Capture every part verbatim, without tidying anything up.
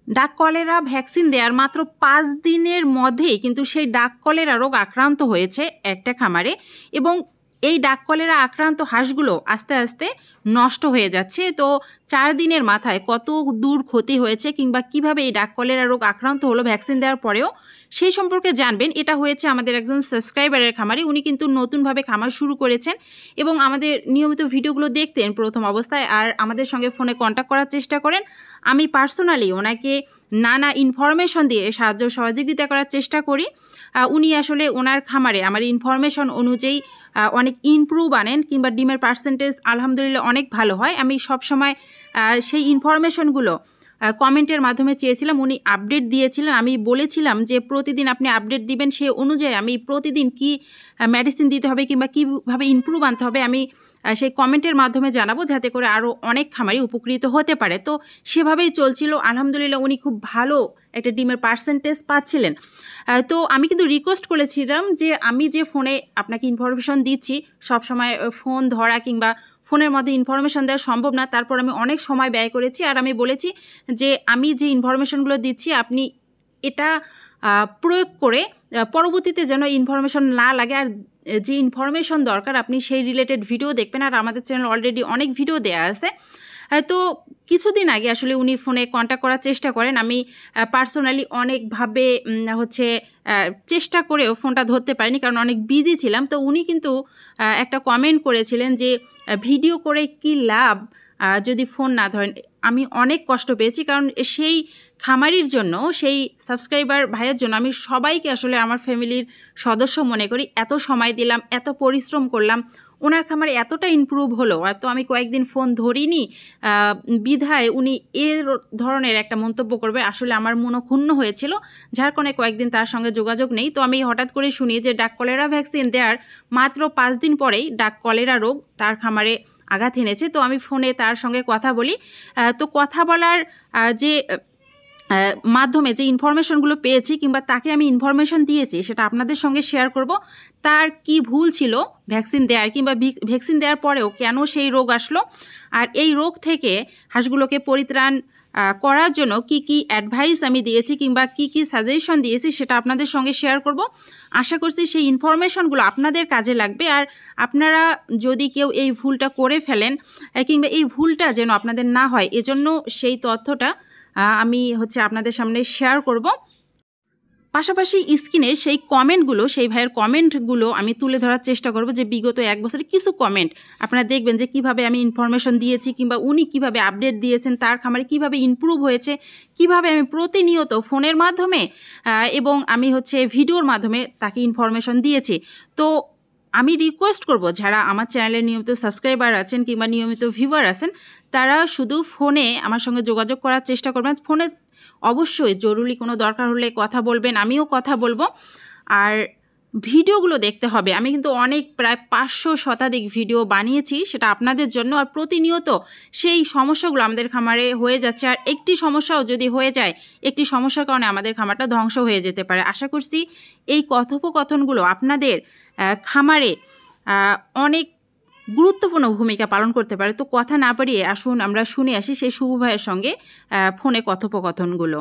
ডাক cholera vaccine দেওয়ার মাত্র পাঁচ দিনের মধ্যেই কিন্তু সেই ডাক কলেরা রোগ আক্রান্ত হয়েছে একটা খামারে, এবং এই ডাক কলেরা আক্রান্ত হাঁসগুলো আস্তে আস্তে নষ্ট হয়ে যাচ্ছে। তো চার দিনের মাথায় কত দূর ক্ষতি হয়েছে কিংবা কিভাবে এই ডাক কলেরা রোগ আক্রান্ত হলো ভ্যাকসিন দেওয়ার পরেও, সেই সম্পর্কে জানবেন। এটা হয়েছে আমাদের একজন সাবস্ক্রাইবারের খামারে। উনি কিন্তু নতুনভাবে খামার শুরু করেছেন এবং আমাদের নিয়মিত ভিডিওগুলো দেখতেন প্রথম অবস্থায়, আর আমাদের সঙ্গে ফোনে কন্ট্যাক্ট করার চেষ্টা করেন। আমি পার্সোনালি ওনাকে নানা ইনফরমেশন দিয়ে সাহায্য সহযোগিতা করার চেষ্টা করি। উনি আসলে ওনার খামারে আমার ইনফরমেশন অনুযায়ী অনেক ইমপ্রুভ আনেন কিংবা ডিমের পার্সেন্টেজ আলহামদুলিল্লাহ অনেক ভালো হয়। আমি সবসময় সেই ইনফরমেশনগুলো কমেন্টের মাধ্যমে চেয়েছিলাম, উনি আপডেট দিয়েছিলেন। আমি বলেছিলাম যে প্রতিদিন আপনি আপডেট দিবেন, সেই অনুযায়ী আমি প্রতিদিন কি মেডিসিন দিতে হবে কিংবা কীভাবে ইমপ্রুভ আনতে হবে আমি সেই কমেন্টের মাধ্যমে জানাবো, যাতে করে আরও অনেক খামারি উপকৃত হতে পারে। তো সেভাবেই চলছিল আলহামদুলিল্লাহ। উনি খুব ভালো একটা ডিমের পার্সেন্টেজ পাচ্ছিলেন। তো আমি কিন্তু রিকোয়েস্ট করেছিলাম যে আমি যে ফোনে আপনাকে ইনফরমেশন দিচ্ছি, সবসময় ফোন ধরা কিংবা ফোনের মধ্যে ইনফরমেশন দেওয়া সম্ভব না, তারপর আমি অনেক সময় ব্যয় করেছি। আর আমি বলেছি যে আমি যে ইনফরমেশনগুলো দিচ্ছি আপনি এটা প্রয়োগ করে পরবর্তীতে যেন ইনফরমেশন না লাগে, আর যে ইনফরমেশন দরকার আপনি সেই রিলেটেড ভিডিও দেখবেন। আর আমাদের চ্যানেল অলরেডি অনেক ভিডিও দেওয়া আছে। তো কিছুদিন আগে আসলে উনি ফোনে কন্ট্যাক্ট করার চেষ্টা করেন। আমি পার্সোনালি অনেকভাবে হচ্ছে চেষ্টা করেও ফোনটা ধরতে পারিনি, কারণ অনেক বিজি ছিলাম। তো উনি কিন্তু একটা কমেন্ট করেছিলেন যে ভিডিও করে কি লাভ যদি ফোন না ধরেন। আমি অনেক কষ্ট পেয়েছি, কারণ সেই খামারির জন্য, সেই সাবস্ক্রাইবার ভাইয়ের জন্য আমি সবাইকে আসলে আমার ফ্যামিলির সদস্য মনে করি। এত সময় দিলাম, এত পরিশ্রম করলাম, ওনার খামারে এতটা ইমপ্রুভ হলো, এত আমি কয়েকদিন ফোন ধরিনি বিধায় উনি এর ধরনের একটা মন্তব্য করবে, আসলে আমার মনক্ষুণ্ণ হয়েছিল, যার কারণে কয়েকদিন তার সঙ্গে যোগাযোগ নেই। তো আমি হঠাৎ করে শুনি যে ডাক কলেরা ভ্যাকসিন দেওয়ার মাত্র পাঁচ দিন পরেই ডাক কলেরা রোগ তার খামারে আঘাত এনেছে। তো আমি ফোনে তার সঙ্গে কথা বলি। তো কথা বলার যে মাধ্যমে যে ইনফরমেশনগুলো পেয়েছি কিংবা তাকে আমি ইনফরমেশন দিয়েছি সেটা আপনাদের সঙ্গে শেয়ার করব। তার কি ভুল ছিল ভ্যাকসিন দেওয়ার কিংবা ভ্যাকসিন দেওয়ার পরেও কেন সেই রোগ আসলো, আর এই রোগ থেকে হাঁসগুলোকে পরিত্রাণ করার জন্য কি কি অ্যাডভাইস আমি দিয়েছি কিংবা কি কি সাজেশন দিয়েছি সেটা আপনাদের সঙ্গে শেয়ার করব। আশা করছি সেই ইনফরমেশনগুলো আপনাদের কাজে লাগবে। আর আপনারা যদি কেউ এই ভুলটা করে ফেলেন কিংবা এই ভুলটা যেন আপনাদের না হয়, এজন্য সেই তথ্যটা আমি হচ্ছে আপনাদের সামনে শেয়ার করব। পাশাপাশি স্ক্রিনে সেই কমেন্টগুলো, সেই ভাইয়ের কমেন্টগুলো আমি তুলে ধরার চেষ্টা করব, যে বিগত এক বছরের কিছু কমেন্ট আপনারা দেখবেন যে কিভাবে আমি ইনফরমেশন দিয়েছি কিংবা উনি কিভাবে আপডেট দিয়েছেন, তার খামারে কিভাবে ইমপ্রুভ হয়েছে, কিভাবে আমি প্রতিনিয়ত ফোনের মাধ্যমে এবং আমি হচ্ছে ভিডিওর মাধ্যমে তাকে ইনফরমেশন দিয়েছি। তো আমি রিকোয়েস্ট করব যারা আমার চ্যানেলের নিয়মিত সাবস্ক্রাইবার আছেন কিংবা নিয়মিত ভিউয়ার আছেন, তারা শুধু ফোনে আমার সঙ্গে যোগাযোগ করার চেষ্টা করবেন। ফোনে অবশ্যই জরুরি কোনো দরকার হলে কথা বলবেন, আমিও কথা বলবো। আর ভিডিওগুলো দেখতে হবে। আমি কিন্তু অনেক প্রায় পাঁচশো শতাধিক ভিডিও বানিয়েছি সেটা আপনাদের জন্য। আর প্রতিনিয়ত সেই সমস্যাগুলো আমাদের খামারে হয়ে যাচ্ছে, আর একটি সমস্যাও যদি হয়ে যায়, একটি সমস্যার কারণে আমাদের খামারটা ধ্বংস হয়ে যেতে পারে। আশা করছি এই কথোপকথনগুলো আপনাদের খামারে অনেক গুরুত্বপূর্ণ ভূমিকা পালন করতে পারে। তো কথা না বাড়িয়ে আসুন আমরা শুনে আসি সেই শুভ ভাইয়ের সঙ্গে ফোনে কথোপকথনগুলো।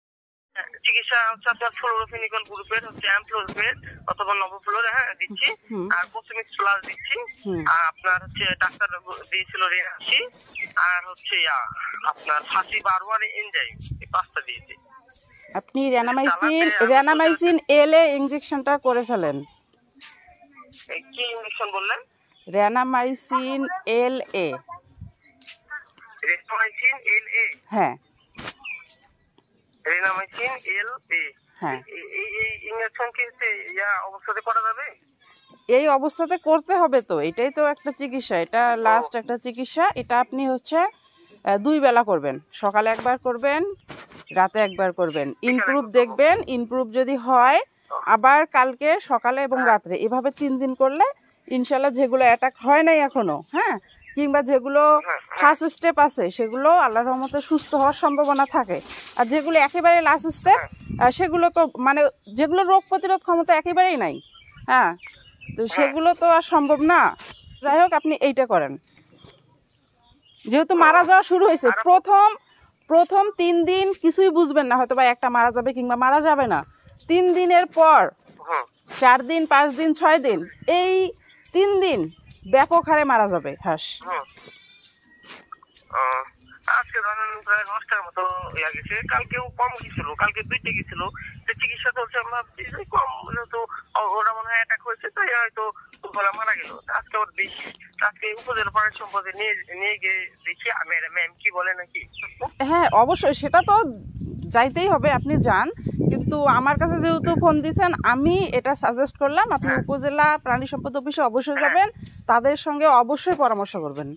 চিকিৎসা হচ্ছে আপনার ফ্লোরোফেনিকল গ্রুপের হচ্ছে অ্যামফ্লোরফেট অথবা নভোফ্লোর হ্যাঁ দিচ্ছি, আর কোসমিক্স প্লাস দিচ্ছি। আর আপনার হচ্ছে ডাক্তার দিয়েছিল রেনাসি, আর হচ্ছে আপনার ফাঁসি বারোয়ার এনজাইম, এই পাঁচটা দিয়েছি। আপনি রেনামাইসিন রেনামাইসিন এল এ ইনজেকশনটা করে ফেলেন। কি ইনজেকশন বললেন? Renamycin L A. Renamycin L A? হ্যাঁ, রেনামাইসিন এল এ। হ্যাঁ, এই এই ইনজেকশন কি ইয়া অবস্থাতে করা যাবে? এই অবস্থাতে করতে হবে। তো এটাই তো একটা চিকিৎসা, এটা লাস্ট একটা চিকিৎসা। এটা আপনি হচ্ছে দুই বেলা করবেন, সকালে একবার করবেন, রাতে একবার করবেন। ইমপ্রুভ দেখবেন, ইমপ্রুভ যদি হয় আবার কালকে সকালে এবং রাত্রে, এভাবে তিন দিন করলে ইনশাল্লাহ যেগুলো অ্যাটাক হয় নাই এখনো, হ্যাঁ, কিংবা যেগুলো ফার্স্ট স্টেপ আছে সেগুলো আল্লাহর রহমতে সুস্থ হওয়ার সম্ভাবনা থাকে। আর যেগুলো একেবারে লাস্ট স্টেপ সেগুলো তো মানে যেগুলো রোগ প্রতিরোধ ক্ষমতা একেবারেই নাই, হ্যাঁ, তো সেগুলো তো আর সম্ভব না। যাই হোক, আপনি এইটা করেন। যেহেতু মারা যাওয়া শুরু হয়েছে, প্রথম প্রথম তিন দিন কিছুই বুঝবেন না, হয়তো বা একটা মারা যাবে কিংবা মারা যাবে না। তিন দিনের পর হুম চার দিন, পাঁচ দিন, ছয় দিন, এই তিন দিন ব্যাপক হারে মারা যাবে হাঁস। হুম আহ, আজকে ধরেন প্রায় দশটার মতো ইয়া গেছে, কালকেও কম গেছিল, কালকে দুইটা গেছিল। তো চিকিৎসা চলছে, আমরা ভাবছি যে কম যেহেতু ও- ওরা মনে হয় অ্যাটাক হয়েছে, তাই হয়তো বলা মারা গেল। আজকে ওর বেশি, আজকে উপজেলা প্রাণী সম্পদে নিয়ে নিয়ে গিয়ে দেখি ম্যাম কি বলে নাকি। হ্যাঁ অবশ্যই, সেটা তো যাইতেই হবে, আপনি যান। কিন্তু আমার কাছে যেহেতু ফোন দিয়েছেন, আমি এটা সাজেস্ট করলাম আপনি উপজেলা প্রাণী সম্পদ অফিসে অবশ্যই যাবেন, তাদের সঙ্গে অবশ্যই পরামর্শ করবেন।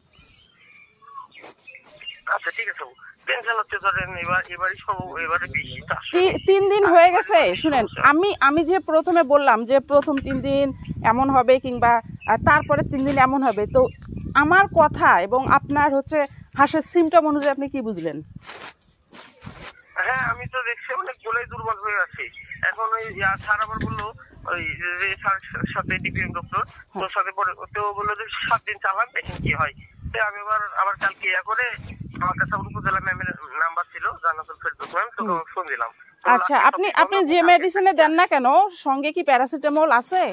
আচ্ছা ঠিক আছে, টেনশন হচ্ছে ধরেন এবার এবারই সব এবারে বেশি চাষ। তি- তিন দিন হয়ে গেছে, শুনেন, আমি আমি যে প্রথমে বললাম যে প্রথম তিন দিন এমন হবে কিংবা আহ, তারপরে তিন দিন এমন হবে, তো আমার কথা এবং আপনার হচ্ছে হাঁসের সিমটম অনুযায়ী আপনি কি বুঝলেন? হ্যাঁ আমি তো দেখছি অনেক গোলাই দুর্বল হয়ে আছে। এখন ওই স্যার আবার বললো ওই যে স্যারের সাথে ডিপিএম ডক্টর তোর সাথে পরে তো বললো যে সাত দিন চালান দেখেন কি হয়। তো আমি আবার আবার কালকে ইয়া করে আমার কাছে উপজেলা ম্যামের নাম্বার ছিল জান্নাতুল ফেরদৌস ম্যাম, তোকে ফোন দিলাম। আচ্ছা, আপনি আপনি যে মেডিসিনে দেন না কেন, সঙ্গে কি প্যারাসিটামল আছে?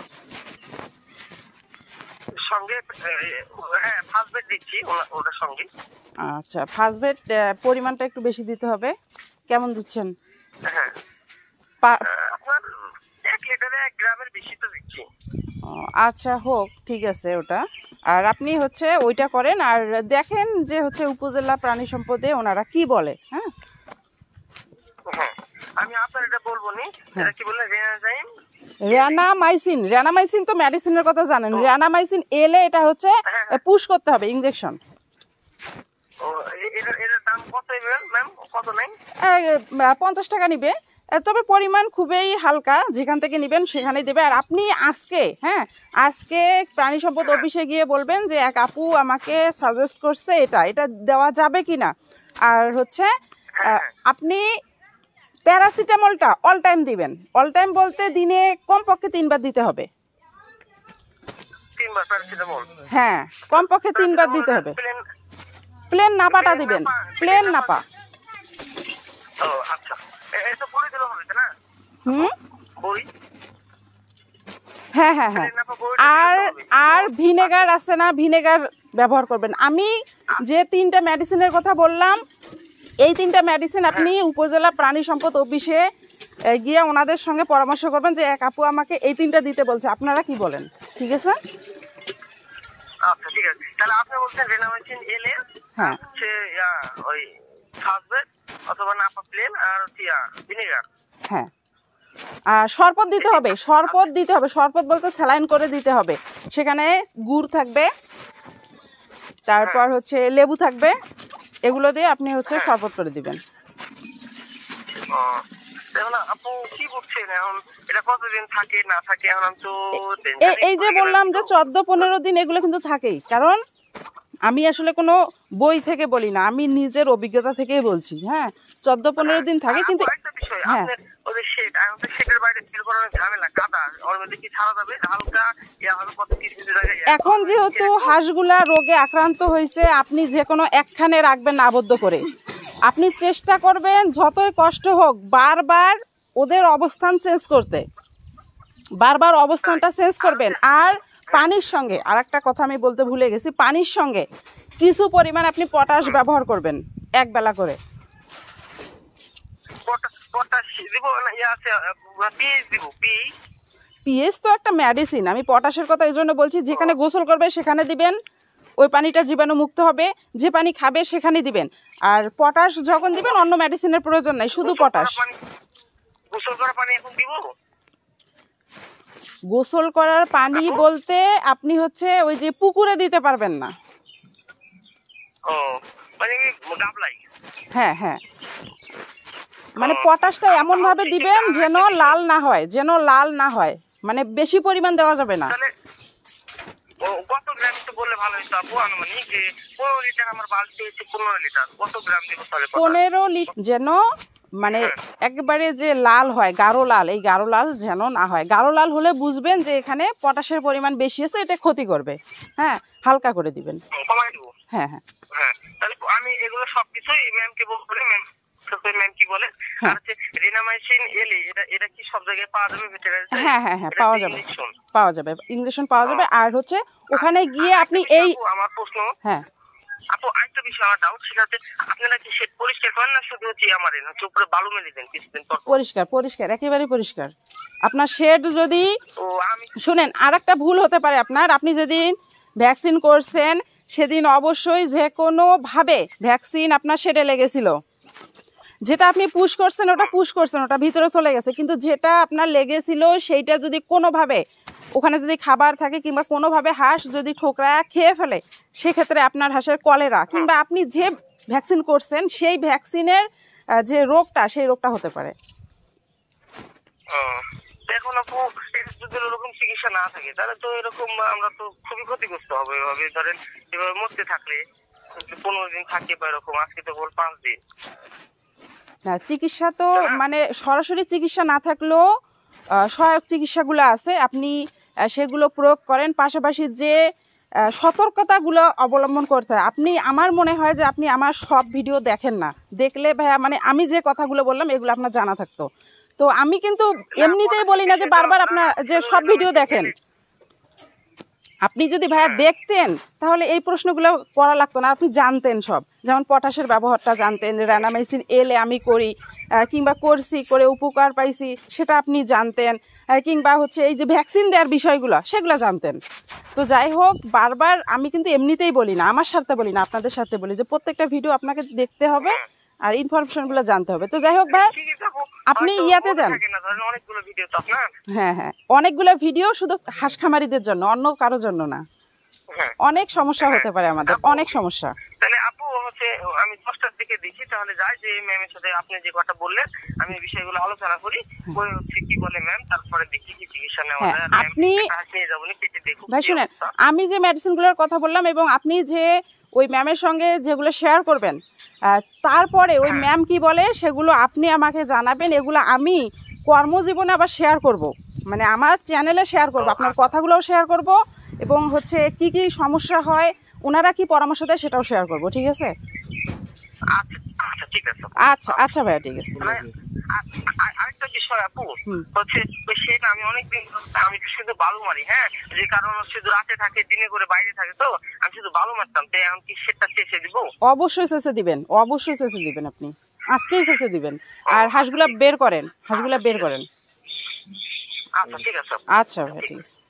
সঙ্গে হ্যাঁ ফার্স্ট বেড দিচ্ছি ওনা- ওটার সঙ্গে। আচ্ছা, ফার্স্ট বেড পরিমাণটা একটু বেশি দিতে হবে। কেমন দিচ্ছেন? হ্যাঁ পা- আহ, আপনার এক লিটারে এক গ্রামের বেশি তো দিচ্ছি। ও, আচ্ছা হোক, ঠিক আছে ওটা। আর আপনি হচ্ছে ওইটা করেন, আর দেখেন যে হচ্ছে উপজেলা প্রাণী সম্পদে ওনারা কি বলে। হ্যাঁ হ্যাঁ আমি আপনার এটা বলবো নি, এটা কি বললেন রেনাজাইম র্যানামাইসিন, র্যানামাইসিন তো মেডিসিনের কথা জানেন। র্যানামাইসিন এলে এটা হচ্ছে পুশ করতে হবে, ইনজেকশন। ও এ- এটার এটার দাম কত ম্যাম, কত নাই? পঞ্চাশ টাকা নিবে, আহ, তবে পরিমাণ খুবই হালকা, যেখান থেকে নেবেন সেখানেই দেবে। আর আপনি আজকে, হ্যাঁ আজকে প্রাণী সম্পদ অফিসে গিয়ে বলবেন যে এক আপু আমাকে সাজেস্ট করছে এটা এটা দেওয়া যাবে কিনা। আর হচ্ছে আহ, আপনি প্যারাসিটামলটা অল টাইম দিবেন। অল টাইম বলতে দিনে কমপক্ষে তিনবার দিতে হবে। তিনবার প্যারাসিটামল? হ্যাঁ কমপক্ষে তিনবার দিতে হবে। প্লেন? প্লেন নাপাটা দিবেন, প্লেন নাপা। ও আচ্ছা, এ- এটা বড়ি দিলে হবে তো না? হুম বড়ি? হ্যাঁ হ্যাঁ হ্যাঁ। প্লেন নাপা বড়ি আর দিলে হবে? আর ভিনেগার আছে না, ভিনেগার ব্যবহার করবেন। আমি যে তিনটা মেডিসিনের কথা বললাম, এই তিনটা মেডিসিন আপনি উপজেলা প্রাণী সম্পদ অফিসে আহ, গিয়ে ওনাদের সঙ্গে পরামর্শ করবেন যে এক আপু আমাকে এই তিনটা দিতে বলছে, আপনারা কি বলেন? ঠিক আছে? আচ্ছা ঠিক আছে, তাহলে আপনি বলছেন রেনামাইসিন এলে হ্যাঁ হচ্ছে ইয়া ওই ফার্স্ট অথবা নাপা প্লেন আর হচ্ছে ইয়া ভিনেগার। হ্যাঁ। আর শরবত দিতে হবে, শরবত দিতে হবে। শরবত বলতে স্যালাইন করে দিতে হবে। সেখানে গুড় থাকবে, তারপর হচ্ছে লেবু থাকবে, এগুলো দিয়ে আপনি হচ্ছে শরবত করে দিবেন। ও, দেখুন আপু কি বুঝছেন এখন এটা কতদিন থাকে না থাকে, এখন আমি তো এই এই যে বললাম যে চোদ্দ পনেরো দিন এগুলো কিন্তু থাকেই, কারণ আমি আসলে কোনো বই থেকে বলি না, আমি নিজের অভিজ্ঞতা থেকেই বলছি। হ্যাঁ চোদ্দ পনেরো দিন থাকে, কিন্তু একটা বিষয় হ্যাঁ আপনার ওদের শেড, এখন তো শেডের বাইরে বের করার ঝামেলা, কাদা ওর মধ্যে কি ছাড়া যাবে হালকা ইয়া হবে কত কিছু কিছু জায়গায় ইয়া এখন যেহেতু হাঁসগুলা রোগে আক্রান্ত হয়েছে, আপনি যে কোনো একখানে রাখবেন না আবদ্ধ করে। আপনি চেষ্টা করবেন যতই কষ্ট হোক বারবার ওদের অবস্থান চেঞ্জ করতে, বারবার অবস্থানটা চেঞ্জ করবেন। আর পানির সঙ্গে আর একটা কথা আমি বলতে ভুলে গেছি, পানির সঙ্গে কিছু পরিমাণ আপনি পটাশ ব্যবহার করবেন এক বেলা করে। পটাশ পটাশ দিব না ইয়া আছে পিএইচ দিব পিএইচ। পিএইচ তো একটা মেডিসিন, আমি পটাশের কথা এই জন্য বলছি, যেখানে গোসল করবে সেখানে দিবেন, ওই পানিটা জীবাণু মুক্ত হবে। যে পানি খাবে সেখানে দিবেন। আর পটাশ যখন দিবেন অন্য মেডিসিনের প্রয়োজন নাই, শুধু পটাশ। গোসল করা পানি এখন দিব? গোসল করার পানি বলতে আপনি হচ্ছে ওই যে পুকুরে দিতে পারবেন না। ও মানে গাবলাই? হ্যাঁ হ্যাঁ, মানে পটাশটা এমন ভাবে দিবেন যেন লাল না হয়, যেন লাল না হয়, মানে বেশি পরিমাণ দেওয়া যাবে না। তাহলে ও কত গ্রাম তো বললে ভালো হতো আপু, আনুমানিক যে পনেরো লিটার আমার বালতি হচ্ছে পনেরো লিটার, কত গ্রাম দিব তাহলে? পনেরো লিটার যেন মানে একবারে যে লাল হয়, গাঢ় লাল, এই গাঢ় লাল যেন না হয়। গাঢ় লাল হলে বুঝবেন যে এখানে পটাশের পরিমাণ বেশি আছে, এটা ক্ষতি করবে। হ্যাঁ হালকা করে দিবেন। কমাই দেবো? হ্যাঁ হ্যাঁ। হ্যাঁ, তাহলে আমি এগুলো সবকিছুই ম্যামকে বলে, ম্যাম ম্যাম কি বলে। আর হচ্ছে রিনামাইসিন এল, এটা এটা কি সব জায়গায় পাওয়া যাবে ভেটেরিনারিতে? হ্যাঁ হ্যাঁ হ্যাঁ পাওয়া যাবে, পাওয়া যাবে, ইনজেকশন পাওয়া যাবে। আর হচ্ছে ওখানে গিয়ে আপনি এই আমার প্রশ্ন, হ্যাঁ আপু আরেকটা বিষয় আমার ডাউট, সেটা হচ্ছে আপনারা কি শেড পরিষ্কার করেন না শুধু হচ্ছে আমার হচ্ছে উপরে বালু মেরে দেন কিছুদিন পর? পরিষ্কার পরিষ্কার একেবারে পরিষ্কার। আপনার শেড যদি ও আমি শুনেন, আর একটা ভুল হতে পারে আপনার, আপনি যেদিন ভ্যাকসিন করছেন সেদিন অবশ্যই যে কোনোভাবে ভ্যাকসিন আপনার শেডে লেগেছিল। যেটা আপনি পুশ করছেন ওটা পুশ করছেন, ওটা ভিতরে চলে গেছে, কিন্তু যেটা আপনার লেগেছিল সেইটা যদি কোনোভাবে ওখানে যদি খাবার থাকে কিংবা কোনোভাবে হাঁস যদি ঠোকরা খেয়ে ফেলে, সেক্ষেত্রে আপনার হাঁসের কলেরা কিংবা আপনি যে ভ্যাকসিন করছেন সেই ভ্যাকসিনের যে রোগটা সেই রোগটা হতে পারে। এখন আপু যদি এরকম চিকিৎসা না থাকে তাহলে তো এরকম আমরা তো খুবই ক্ষতিগ্রস্ত হবে। এভাবে ধরেন এভাবে মরতে থাকলে পনেরো দিন থাকে বা এরকম, আজকে তো বল পাঁচ দিন। না, চিকিৎসা তো মানে সরাসরি চিকিৎসা না থাকলেও সহায়ক চিকিৎসাগুলো আছে, আপনি সেগুলো প্রয়োগ করেন। পাশাপাশি যে সতর্কতাগুলো অবলম্বন করতে হয়, আপনি আমার মনে হয় যে আপনি আমার সব ভিডিও দেখেন না, দেখলে ভাইয়া মানে আমি যে কথাগুলো বললাম এগুলো আপনার জানা থাকতো। তো আমি কিন্তু এমনিতেই বলি না যে বারবার আপনার যে সব ভিডিও দেখেন। আপনি যদি ভাইয়া দেখতেন তাহলে এই প্রশ্নগুলো করা লাগতো না, আপনি জানতেন সব। যেমন পটাশের ব্যবহারটা জানতেন, রিনামাইসিন এলে আমি করি কিংবা করছি করে উপকার পাইছি সেটা আপনি জানতেন, কিংবা হচ্ছে এই যে ভ্যাকসিন দেওয়ার বিষয়গুলো সেগুলো জানতেন। তো যাই হোক, বারবার আমি কিন্তু এমনিতেই বলি না, আমার সাথে বলি না, আপনাদের সাথে বলি যে প্রত্যেকটা ভিডিও আপনাকে দেখতে হবে আর ইনফরমেশনগুলো জানতে হবে। তো যাই হোক ভাই, আপনি ইয়াতে যান। হ্যাঁ হ্যাঁ, অনেকগুলো ভিডিও শুধু হাঁস খামারিদের জন্য, অন্য কারোর জন্য না। অনেক সমস্যা হতে পারে আমাদের, অনেক সমস্যা। তাহলে আপু হচ্ছে আমি দশটার দিকে দেখি, তাহলে যাই যে ম্যামের সাথে আপনি যে কথা বললেন আমি এই বিষয়গুলো আলোচনা করি, হচ্ছে কি বলে ম্যাম, তারপরে দেখি কি চিকিৎসা নেওয়া যায়। আপনি নিয়ে যাবো না, কেটে দেখুন ভাই শুনেন, আমি যে মেডিসিনগুলোর কথা বললাম এবং আপনি যে ওই ম্যামের সঙ্গে যেগুলো শেয়ার করবেন, তারপরে ওই ম্যাম কি বলে সেগুলো আপনি আমাকে জানাবেন। এগুলো আমি কর্মজীবনে আবার শেয়ার করব, মানে আমার চ্যানেলে শেয়ার করব, আপনার কথাগুলোও শেয়ার করব এবং হচ্ছে কি কি সমস্যা হয় ওনারা কি পরামর্শ দেয় সেটাও শেয়ার করব। ঠিক আছে? আচ্ছা ঠিক আছে। আচ্ছা আচ্ছা ভাইয়া, ঠিক আছে। আরেকটা বিষয় আপু হচ্ছে সেটা আমি অনেকদিন আমি শুধু বালু মারি, হ্যাঁ, যে কারণ শুধু রাতে থাকে, দিনে করে বাইরে থাকে, তো আমি শুধু বালু মারতাম। তো এখন কি সেটা চেষে দিব? অবশ্যই চেষে দিবেন, অবশ্যই চেষে দিবেন, আপনি আজকেই চেষে দিবেন। আর হাঁসগুলা বের করেন, হাঁসগুলা বের করেন। আচ্ছা ঠিক আছে। আচ্ছা ভাই, ঠিক আছে।